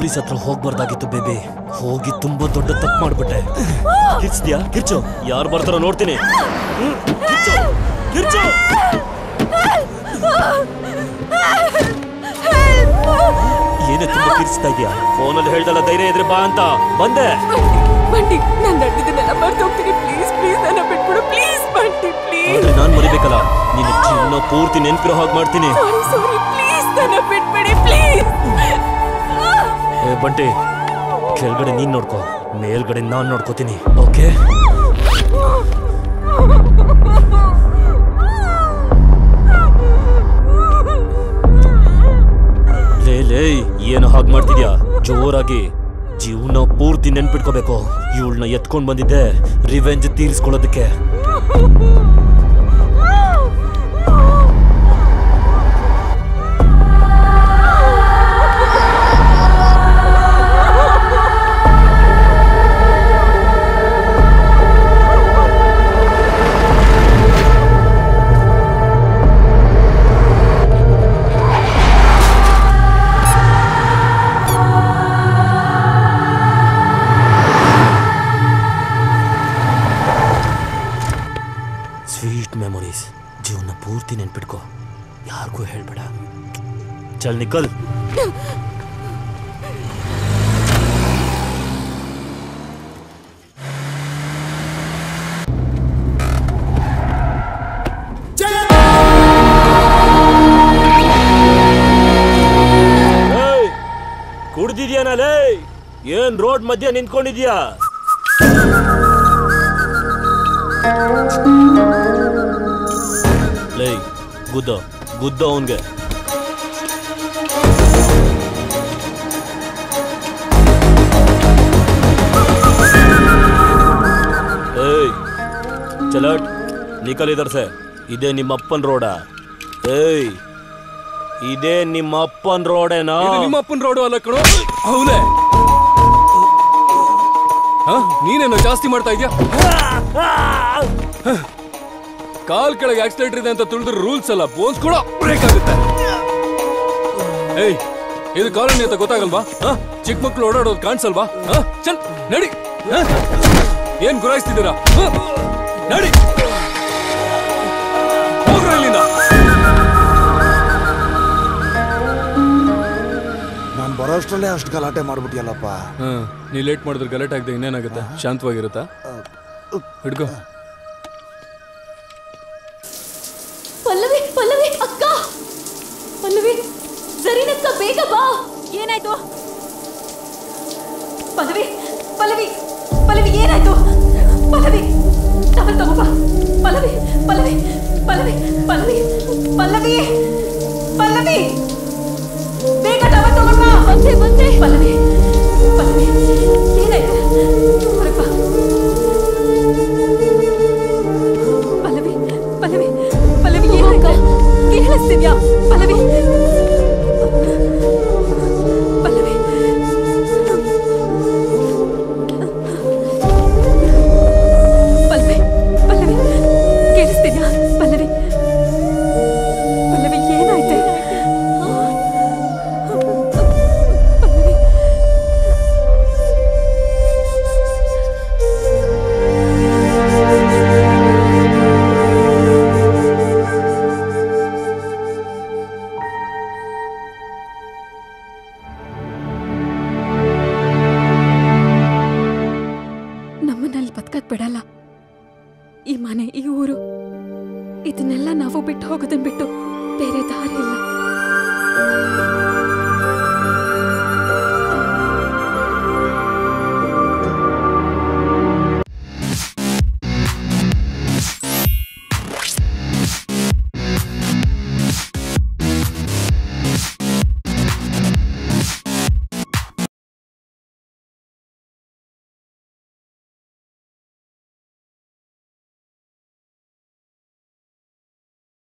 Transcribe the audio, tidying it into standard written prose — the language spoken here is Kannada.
ಪೊಲೀಸ್ ಹತ್ರ ಹೋಗ್ಬಾರ್ದಾಗಿತ್ತು ಬೇಬಿ. ಹೋಗಿ ತುಂಬಾ ದೊಡ್ಡ ತಪ್ಪು ಮಾಡ್ಬಿಟ್ಟೆ. ಕಿರ್ಚ್ದ್ಯಾ? ಕಿರ್ಚು. ಯಾರು ಬರ್ತಾರೋ ನೋಡ್ತೀನಿ. ಕಿರ್ಚು ಕಿರ್ಚು. ಏನೇ ತುಂಬಾ ಕಿರ್ಚ್ತಾ ಇದೆಯಾ? ಫೋನಲ್ಲಿ ಹೇಳ್ದಲ್ಲ ಧೈರ್ಯ ಇದ್ರೆ ಬಾ ಅಂತ. ಬಂದೆ. ಬಂಡಿ, ನಾನು ನಡೆದಿದ್ದನ್ನೆಲ್ಲ ಮರ್ತು ಹೋಗ್ತೀನಿ. ಪ್ಲೀಸ್ ಪ್ಲೀಸ್ ನನ್ನ ಬಿಟ್ಬಿಡು. ಪ್ಲೀಸ್ ಬಂಡಿ ಪ್ಲೀಸ್. ನಾನು ಮರಿಬೇಕಲ್ಲ. ನಿನ್ನ ಜೀವನ ಪೂರ್ತಿ ನೆನ್ಪಿರೋ ಹಾಗೆ ಮಾಡ್ತೀನಿ. ಸಾರಿ ಪ್ಲೀಸ್ ನನ್ನ ಬಿಟ್ಬಿಡಿ ಪ್ಲೀಸ್. ಏ ಬಂಟಿ, ಕೆಳಗಡೆ ನೀನ್ ನೋಡ್ಕೋ, ಮೇಲ್ಗಡೆ ನಾನ್ ನೋಡ್ಕೋತೀನಿ. ಓಕೆ? ಲೇ ಏನು ಹಾಗೆ ಮಾಡ್ತಿದ್ಯಾ? ಜೋರಾಗಿ ಜೀವನ ಪೂರ್ತಿ ನೆನ್ಪಿಟ್ಕೋಬೇಕು. ಇವಳನ್ನ ಎತ್ಕೊಂಡ್ ಬಂದಿದ್ದೆ ರಿವೆಂಜ್ ತೀರಿಸ್ಕೊಳ್ಳೋದಕ್ಕೆ. ಮೆಮೊರೀಸ್ ಜೀವನ ಪೂರ್ತಿ ನೆನ್ಪಿಟ್ಕೋ. ಯಾರಿಗೂ ಹೇಳ್ಬೇಡ. ಚಲ್ ನಿಕಲ್. ಕುಡ್ದಿದ್ಯಾನಲೇ? ಏನ್ ರೋಡ್ ಮಧ್ಯೆ ನಿಂತ್ಕೊಂಡಿದ್ಯಾ? ಲೇ ಗುದ್ದ ಗುದ್ದ ಅವನ್ಗೆ. ಏಯ್ ಚಲಟ್ ನಿಕಲ್ ಇದರ್ ಸೆ. ಇದೇ ನಿಮ್ಮಪ್ಪನ್ ರೋಡಾ? ಏಯ್ ಇದೇ ನಿಮ್ಮಪ್ಪನ್ ರೋಡೇನಾ? ನಿಮ್ಮಪ್ಪನ್ ರೋಡು ಅಲ್ಲ ಕಣೋ. ಹೌದೇ ನೀನೇನೋ ಜಾಸ್ತಿ ಮಾಡ್ತಾ ಇದ್ಯಾ? ಕಾಲ್ ಕೆಳಗೆ ಆಕ್ಸಿಲೇಟರ್ ಇದೆ ಅಂತ ತಿಳಿದ್ರೆ ರೂಲ್ಸ್ ಅಲ್ಲ, ಬೋನ್ಸ್ ಕೂಡ ಬ್ರೇಕ್ ಆಗುತ್ತೆ. ಏಯ್ ಇದು ಕಾಲೋನಿ ಅಂತ ಗೊತ್ತಾಗಲ್ವಾ? ಚಿಕ್ಕ ಮಕ್ಳು ಓಡಾಡೋದು ಕಾಣಿಸಲ್ವಾ? ಚಲ್ ನಡಿ. ಏನ್ ಗುರಾಯಿಸ್ತಿದ್ದೀರಾ? ನಡಿ ಹೋಗ್ರ ಇಲ್ಲಿಂದ. ನಾನು ಬರೋಷ್ಟರಲ್ಲೇ ಅಷ್ಟು ಗಲಾಟೆ ಮಾಡ್ಬಿಟ್ಟಿಯಲ್ಲಪ್ಪ. ನೀ ಲೇಟ್ ಮಾಡಿದ್ರೆ ಗಲಾಟೆ ಆಗದೆ ಇನ್ನೇನಾಗುತ್ತೆ? ಶಾಂತವಾಗಿರುತ್ತಾ? ಹಿಡ್ಕೋ. ಪಲ್ಲವಿ ಪಲ್ಲವಿ ಅಕ್ಕ, ಪಲ್ಲವಿ ಜರೀನಕ್ಕ ಬೇಗ ಬಾ. ಏನಾಯ್ತು ಪಲ್ಲವಿ? ಪಲ್ಲವಿ ಪಲ್ಲವಿ ಏನಾಯ್ತು? ಪಲ್ಲವಿ ಟವಲ್ ತಗೋ ಬಾ. ಪಲ್ಲವಿ ಪಲ್ಲವಿ ಪಲ್ಲವಿ ಪಲ್ಲವಿ ಪಲ್ಲವಿ ಪಲ್ಲವಿ ಬೇಗ ಟವಲ್ ತಗೋ ಬಾ. ಬಂದೆ ಬಂದೆ. ಪಲ್ಲವಿ ಪಲ್ಲವಿ ಏನಾಯ್ತು? ಬರಪ್ಪ. ಪಲ್ಲವಿ ಪಲ್ಲವಿ ಪಲ್ಲವಿ ಏನಾಯ್ತು? ಕೇಳಿಸ್ತಿದ್ಯಾ ಪಲ್ಲವಿ? ಪಲ್ಲವಿ ಪಲ್ಲವಿ ಪಲ್ಲವಿ ಕೇಳಿಸ್ತಿದ್ಯಾ? ಪಲ್ಲವಿ ಪಲ್ಲವಿ ಏನಾಯ್ತು? ಪಲ್ಲವಿ ನಮ್ಮನ್ನಲ್ಲಿ ಬದುಕಕ್ ಬಿಡಲ್ಲ. ಈ ಮನೆ, ಈ ಊರು, ಇದನ್ನೆಲ್ಲ ನಾವು ಬಿಟ್ಟು ಹೋಗೋದನ್ ಬಿಟ್ಟು ಬೇರೆ ದಾರಿ ಇಲ್ಲ.